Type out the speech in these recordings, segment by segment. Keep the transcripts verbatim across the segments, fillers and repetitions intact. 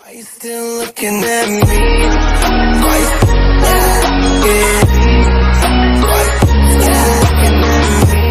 Are you still looking at me? Are you still looking at me?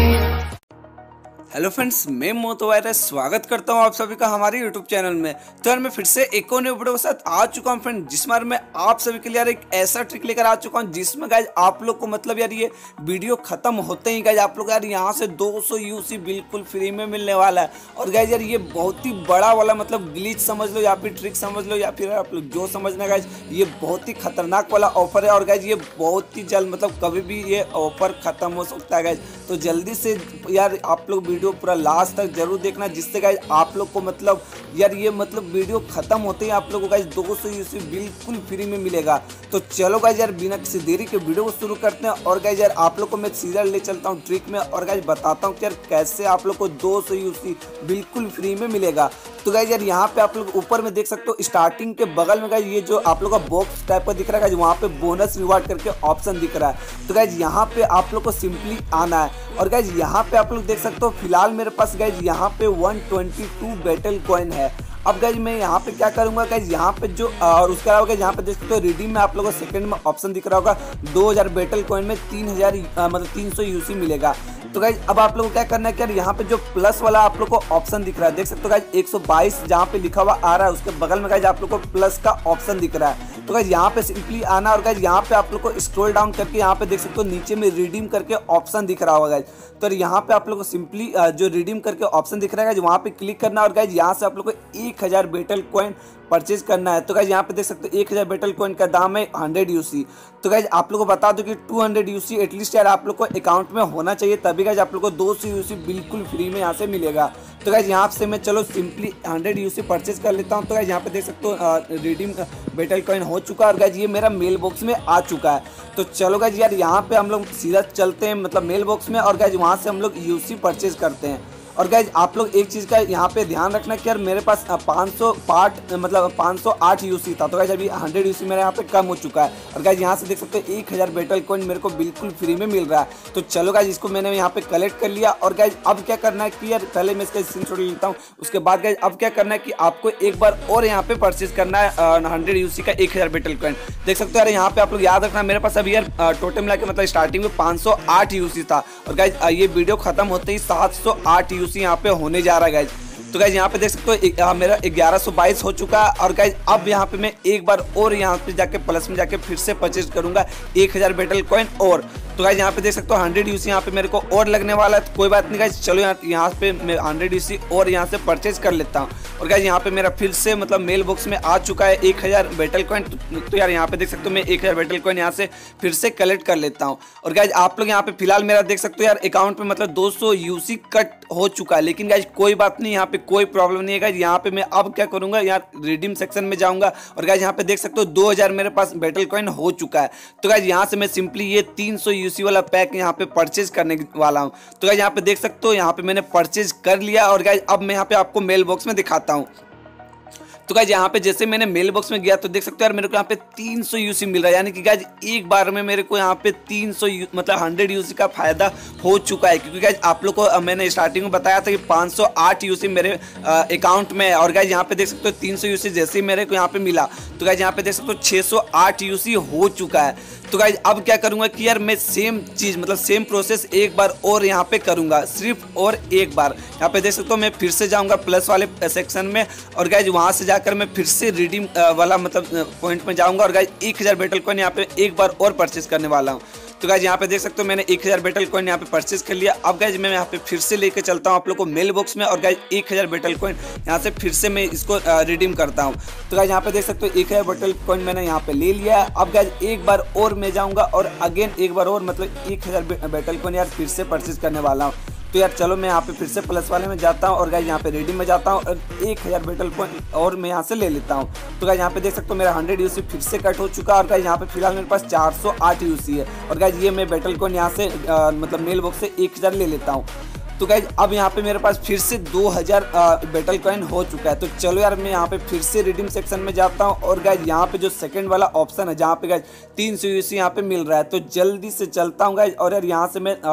Hello friends, मैं मौत स्वागत करता हूं आप सभी का हमारे यूट्यूब चैनल में। तो यार मैं फिर से एक और नई वीडियो के साथ आ चुका हूं फ्रेंड, जिसमें यार मैं आप सभी के लिए यार एक ऐसा ट्रिक लेकर आ चुका हूं जिसमें गाइज आप लोग को मतलब यार ये वीडियो खत्म होते ही गाइज आप लोग यार यहाँ से दो सौ यूसी बिल्कुल फ्री में मिलने वाला है। और गाइज यार ये बहुत ही बड़ा वाला मतलब ग्लिच समझ लो या फिर ट्रिक समझ लो या फिर आप लोग जो समझना गाइज, ये बहुत ही खतरनाक वाला ऑफर है। और गाइज ये बहुत ही जल्द मतलब कभी भी ये ऑफर खत्म हो सकता है गाइज, तो जल्दी से यार आप लोग वीडियो पूरा लास्ट तक जरूर देखना, जिससे गाइज आप लोग को मतलब यार ये मतलब वीडियो खत्म होते ही आप लोग को गाइज दो सौ यूसी बिल्कुल फ्री में मिलेगा। तो चलो गाइज यार बिना किसी देरी के वीडियो को शुरू करते हैं। और गाइज यार आप लोग को मैं सीधा ले चलता हूँ ट्रिक में और गाइज बताता हूँ कि यार कैसे आप लोग को दो सौ यूसी बिल्कुल फ्री में मिलेगा। तो गाइज यार यहाँ पे आप लोग ऊपर में देख सकते हो स्टार्टिंग के बगल में गाइज ये जो आप लोग का बॉक्स टाइप का दिख रहा है गाइज, वहाँ पे बोनस रिवार्ड करके ऑप्शन दिख रहा है। तो गाइज यहाँ पे आप लोग को सिंपली आना है और गाइज यहाँ पे आप लोग देख सकते हो फिलहाल मेरे पास गाइज यहाँ पे एक सौ बाईस बैटल कॉइन है। अब गाइज मैं यहाँ पे क्या करूंगा गाइज, यहाँ पे जो और उसके अलावा गाइज यहाँ पे देख सकते हो रिडीम में आप लोगों को सेकंड में ऑप्शन दिख रहा होगा दो हज़ार बैटल कॉइन में तीन हज़ार मतलब तीन सौ यूसी मिलेगा। तो गाइज अब आप लोगों को क्या करना है कि यार यहाँ पे जो प्लस वाला आप लोग को ऑप्शन दिख रहा है, देख सकते हो गाइज एक सौ बाईस जहाँ पे लिखा हुआ आ रहा है, उसके बगल में गाइज आप लोग को प्लस का ऑप्शन दिख रहा है। तो गाइज यहाँ पे सिंपली आना और गाइज यहाँ पे आप लोग को स्क्रॉल डाउन करके यहाँ पे देख सकते हो नीचे में रिडीम करके ऑप्शन दिख रहा होगा गाइज। तो यहाँ पे आप लोग को सिंपली जो रिडीम करके ऑप्शन दिख रहा है वहाँ पे क्लिक करना और गाइज यहाँ से आप लोग को एक हजार बैटल कॉइन परचेज करना है। तो गाइज यहाँ पे देख सकते हो एक हजार बैटल कॉइन का दाम है हंड्रेड यूसी। तो गाइज आप लोग को बता दो कि टू हंड्रेड यूसी एटलीस्ट यार आप लोग को अकाउंट में होना चाहिए, तभी गाइज आप लोग को दो सौ यूसी बिल्कुल फ्री में यहाँ से मिलेगा। तो गाइज यहाँ से मैं चलो सिंपली हंड्रेड यूसी परचेज कर लेता हूँ। तो गाइज यहाँ पे देख सकते हो रिडीम बैटल कॉइन हो चुका है और गाइज ये मेरा मेल बॉक्स में आ चुका है। तो चलो गाइज यार यहाँ पे हम लोग सीधा चलते हैं मतलब मेल बॉक्स में और गाइज वहाँ से हम लोग यूसी परचेज करते हैं। और गाइज आप लोग एक चीज़ का यहाँ पे ध्यान रखना कि यार मेरे पास पाँच सौ पार्ट मतलब पाँच सौ आठ यूसी था। तो गाइज अभी हंड्रेड यूसी मेरे यहाँ पे कम हो चुका है और गाइज यहाँ से देख सकते हो एक हज़ार बैटल कॉइन मेरे को बिल्कुल फ्री में मिल रहा है। तो चलो गाइज इसको मैंने यहाँ पे कलेक्ट कर लिया और गाइज अब क्या करना है कि यार पहले मैं इसका स्क्रीनशॉट लेता हूँ, उसके बाद गाइज अब क्या करना है कि आपको एक बार और यहाँ पे परचेज करना है हंड्रेड यूसी का एक हज़ार बैटल कॉइन। देख सकते हो यार यहाँ पे आप लोग याद रखना मेरे पास अभी यार टोटल मिला के मतलब स्टार्टिंग में पाँच सौ आठ यूसी था और गाइज ये वीडियो खत्म होते ही सात सौ आठ यूसी यहाँ पे होने जा रहा है गाइज। तो गाइज यहाँ पे देख सकते हो मेरा ग्यारह सौ बाईस हो चुका है और गाइज अब यहाँ पे मैं एक बार और यहाँ पे जाके प्लस में जाके फिर से परचेज करूंगा एक हजार बैटल कॉइन और। तो गाइज यहाँ पे देख सकते हो हंड्रेड यूसी यहाँ पे मेरे को और लगने वाला है, तो कोई बात नहीं गाइज चलो यहाँ यहाँ पे मैं हंड्रेड यूसी और यहाँ से परचेज कर लेता हूँ। और गाइज यहाँ पे मेरा फिर से मतलब मेल बॉक्स में आ चुका है एक हज़ार बैटल कॉइन। तो, तो यार यहाँ पे देख सकते हो मैं एक हज़ार बैटल कॉइन यहाँ से फिर से कलेक्ट कर लेता हूँ। और गाइज आप लोग यहाँ पे फिलहाल मेरा देख सकते हो यार अकाउंट में मतलब दो सौ यूसी कट हो चुका है, लेकिन गाइज कोई बात नहीं, यहाँ पे कोई प्रॉब्लम नहीं है गाइज। यहाँ पे मैं अब क्या करूँगा यार रिडीम सेक्शन में जाऊँगा और गाइज यहाँ पे देख सकते हो दो हज़ार मेरे पास बैटल कॉइन हो चुका है। तो गाइज यहाँ से मैं सिंपली ये तीन सौ यूसी वाला पैक यहाँ पे परचेज करने वाला हूँ। तो गाइज यहाँ पे देख सकते हो यहाँ पे मैंने परचेज कर लिया और गाइज अब मैं यहाँ पे आपको मेल बॉक्स में दिखाता हूँ। तो गाइज यहाँ पे जैसे मैंने मेल बॉक्स में गया तो देख सकते हो यार मेरे को यहाँ पे तीन सौ यूसी मिल रहा है, यानी कि गाइज एक बार में मेरे को यहाँ पे तीन सौ मतलब हंड्रेड यूसी का फायदा हो चुका है। क्योंकि गाइज आप लोग को मैंने स्टार्टिंग में बताया था कि पाँच सौ आठ यूसी मेरे अकाउंट में है और गाइज यहाँ पे देख सकते हो तीन सौ यूसी जैसे ही मेरे को यहाँ पे मिला तो गाइज यहाँ पे देख सकते हो छः सौ आठ यूसी हो चुका है। तो गाइज अब क्या करूंगा कि यार मैं सेम चीज़ मतलब सेम प्रोसेस एक बार और यहाँ पे करूंगा, सिर्फ और एक बार। यहाँ पे देख सकते हो मैं फिर से जाऊंगा प्लस वाले सेक्शन में और गाइज वहाँ से जाकर मैं फिर से रिडीम वाला मतलब पॉइंट में जाऊंगा और गाइज एक हज़ार बैटल कॉइन यहाँ पे एक बार और परचेज करने वाला हूँ। तो गाइज यहाँ पे देख सकते हो मैंने एक हज़ार बैटल कॉइन यहाँ पे परचेज कर लिया। अब गाइज मैं यहाँ पे फिर से लेके चलता हूँ आप लोग को मेल बॉक्स में और गाइज एक हज़ार बैटल कॉइन यहाँ से फिर से मैं इसको रिडीम करता हूँ। तो गाइज यहाँ पे देख सकते हो एक हज़ार बैटल कॉइन मैंने यहाँ पे ले लिया है। अब गाइज एक बार और मैं जाऊँगा और अगेन एक बार और मतलब एक हज़ार बैटल कॉइन यार फिर से परचेज करने वाला हूँ। तो यार चलो मैं यहाँ पे फिर से प्लस वाले में जाता हूँ और गाइज यहाँ पे रिडीम में जाता हूँ और एक हज़ार बैटल कॉइन और मैं यहाँ से ले लेता हूँ। तो गाइज यहाँ पे देख सकते हो मेरा हंड्रेड यूसी फिर से कट हो चुका है और गाइज यहाँ पे फिलहाल मेरे पास चार सौ आठ यूसी है और गाइज ये मैं बैटल कॉइन यहाँ से आ, मतलब मेल बॉक्स से एक हज़ार ले लेता हूँ। तो गाइज अब यहाँ पे मेरे पास फिर से दो हज़ार बैटल कॉइन हो चुका है। तो चलो यार मैं यहाँ पे फिर से रिडीम सेक्शन में जाता हूँ और गाइज यहाँ पे जो सेकंड वाला ऑप्शन है जहाँ पे गाइज तीन सौ यूसी यहाँ पे मिल रहा है, तो जल्दी से चलता हूँ गाइज और यार यहाँ से मैं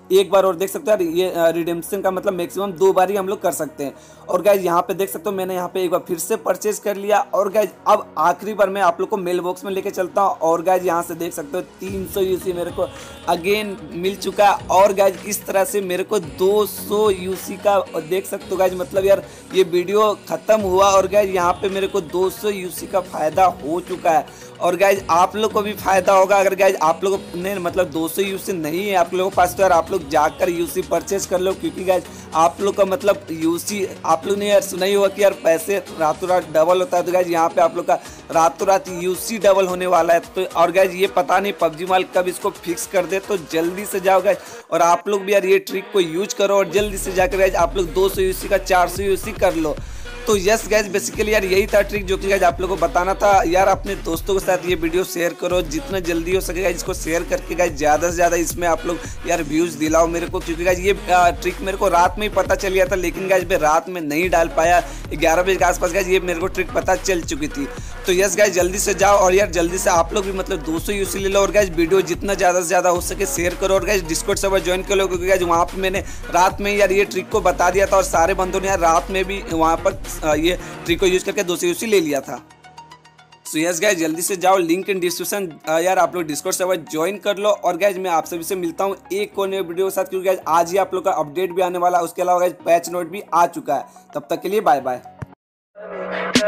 एक बार और देख सकते हो यार, ये रिडेम्पशन का मतलब मैक्सिमम दो बार ही हम लोग कर सकते हैं। और गाइज यहाँ पे देख सकते हो मैंने यहाँ पे एक बार फिर से परचेज कर लिया। और गाइज अब आखिरी बार मैं आप लोग को मेल बॉक्स में लेके चलता हूँ। और गाइज यहाँ से देख सकते हो तीन सौ यूसी मेरे को अगेन मिल चुका है। और गाइज इस तरह से मेरे को दो सौ यूसी का देख सकते हो गाइज, मतलब यार ये वीडियो खत्म हुआ और गाइज यहाँ पे मेरे को दो सौ यूसी का फायदा हो चुका है। और गाइज आप लोग को भी फायदा होगा अगर गाइज आप लोगों ने मतलब दो सौ यूसी नहीं है आप लोगों के पास, तो यार आप लोग जाकर यूसी परचेज कर लो, क्योंकि गाइज आप लोग का मतलब यूसी आप लोग ने यार सुना ही होगा कि यार पैसे रातों रात डबल होता है। तो गाइज यहाँ पे आप लोग का रातों रात यूसी डबल होने वाला है। तो और गाइज ये पता नहीं पबजी माल कब इसको फिक्स कर दे, तो जल्दी से जाओ गाइज और आप लोग भी यार ये ट्रिक को यूज करो और जल्दी से जाकर गाइज आप लोग दो सौ यूसी का चार सौ यूसी कर लो। तो यस गाइज बेसिकली यार यही था ट्रिक जो कि गाइज आप लोगों को बताना था। यार अपने दोस्तों के साथ ये वीडियो शेयर करो जितना जल्दी हो सके, इसको शेयर करके गाइज ज़्यादा से ज़्यादा इसमें आप लोग यार व्यूज़ दिलाओ मेरे को, क्योंकि गाइज ये ट्रिक मेरे को रात में ही पता चल गया था, लेकिन गाइज मैं रात में नहीं डाल पाया। ग्यारह बजे के आसपास गाइज ये मेरे को ट्रिक पता चल चुकी थी। तो यस गाइज जल्दी से जाओ और यार जल्दी से आप लोग भी मतलब दो सौ यूसी ले लो और गाइज वीडियो जितना ज़्यादा से ज़्यादा हो सके शेयर करो। और गाइज डिस्कॉर्ड सर्वर ज्वाइन कर लो, क्योंकि गाइज वहाँ पे मैंने रात में यार ये ट्रिक को बता दिया था और सारे बंदों ने यार रात में भी वहाँ पर ये ट्रिक को यूज करके दो सौ यूसी ले लिया था। सो यस गाइज जल्दी से जाओ, लिंक इन डिस्क्रिप्शन, यार आप लोग डिस्कॉर्ड सर्वर ज्वाइन कर लो। और गाइज मैं आप सभी से मिलता हूँ एक और नए वीडियो के साथ, क्योंकि गाइज आज ही आप लोग का अपडेट भी आने वाला है, उसके अलावा गाइज पैच नोट भी आ चुका है। तब तक के लिए bye bye.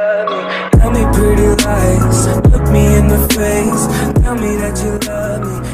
Tell me pretty lies, look me in the face, tell me that you love me.